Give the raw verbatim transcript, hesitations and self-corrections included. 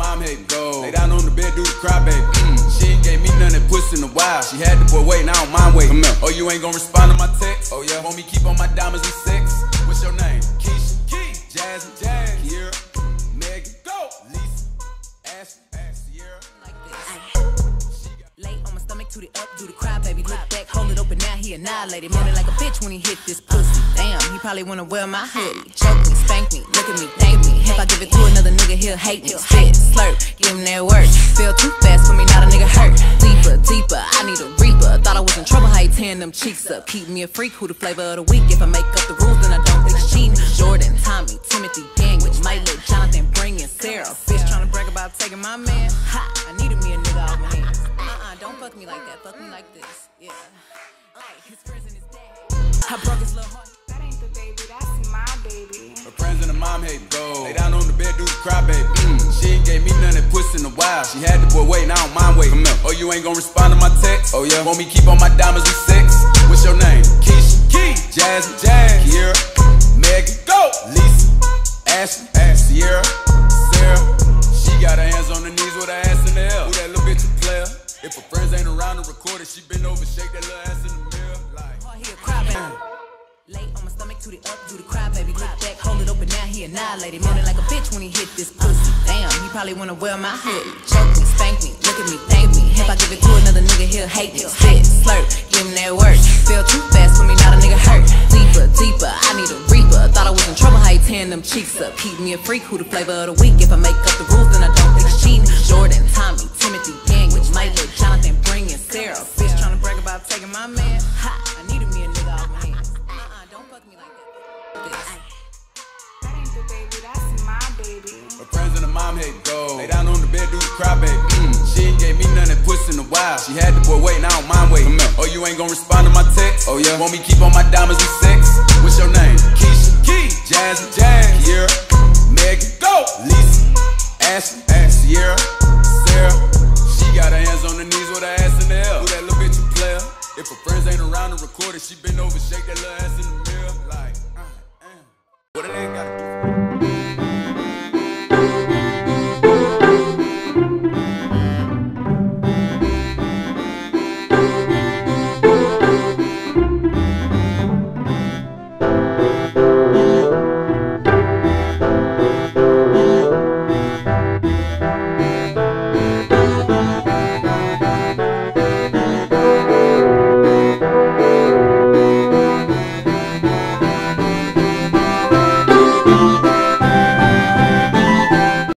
mom hating. Go. Lay down on the bed, do the cry, baby. Mm. She ain't gave me none that pussy in a while. She had the boy waiting, I don't mind waiting. Oh, you ain't gon' respond to my text? Oh, yeah. Want me keep on my diamonds and sex? What's your name? Keisha, Key, Jasmine, Jazz, Kiera, Megan, go, Lisa, Ashley, Sierra. Like this. Lay on my stomach, toot it up, do the cry, baby. Look back, hold it open, now he annihilated. Moaning like a bitch when he hit this pussy. Damn, he probably wanna wear my hoodie. Choke me, spank me, look at me, thank me. If I give it to another nigga, he'll hate me. Spit, slurp, give him that work. Feel too fast for me, not a nigga hurt. Deeper, deeper, I need a reaper. Thought I was in trouble, how you tearing them cheeks up. Keep me a freak, who the flavor of the week. If I make up the rules, then I don't think it's cheating. Jordan, Tommy, Timothy, Daniel, Mike, Lil Jonathan, bringing Sarah. Bitch tryna brag about taking my man. Ha, I needed me a nigga off my hands. Uh-uh, don't fuck me like that, fuck me like this. Yeah. His friends and his dad. I broke his little heart. That ain't the baby, that's my baby. Her friends and the mom hating. Go. Lay down on the bed, do the cry, baby. Mm. She ain't gave me none that pussy in a while. She had the boy waiting, I don't mind waiting. Oh, you ain't gon' respond to my text? Oh, yeah. Want me keep on my diamonds and sex? What's your name? Keisha, Key, Jasmine, Jazz, Kiera, Megan, go, Lisa, Ashley, Sierra, Sarah. She got her hands on her knees with her ass in the air. Who that little bitch a player? If her friends ain't around to record it, she bend over, shake that little ass in the mirror. Like, oh, he a cry, baby. Lay on my stomach, toot it up, do the cry, baby. Look back, hold it open, now he annihilated. Moaning like a bitch when he hit this pussy. Damn, he probably wanna wear my hoodie. Choke me, spank me, look at me, thank me. If I give it to another nigga, he'll hate me. Spit, slurp, give him that work. Feel too fast for me, not a nigga hurt. Deeper, deeper, I need a reaper. Thought I was in trouble, how you tearing them cheeks up. Keep me a freak, who the flavor of the week. If I make up the rules, then I don't think it's cheating. Jordan, Tommy, Timothy, Daniel, Mike, Lil Jonathan, bringing Sarah. Bitch tryna brag about taking my man. Ha, I needed me a nigga off my hands. Uh-uh, don't fuck me like that. That ain't the baby, that's my baby. her friends and the mom hating. Go. Lay down on the bed, do the cry, baby. Mm. She ain't gave me none that pussy in a while. She had the boy waiting, I don't mind waiting. Oh, you ain't gon' respond to my text? Oh, yeah. Want me keep on my diamonds and sex? What's your name?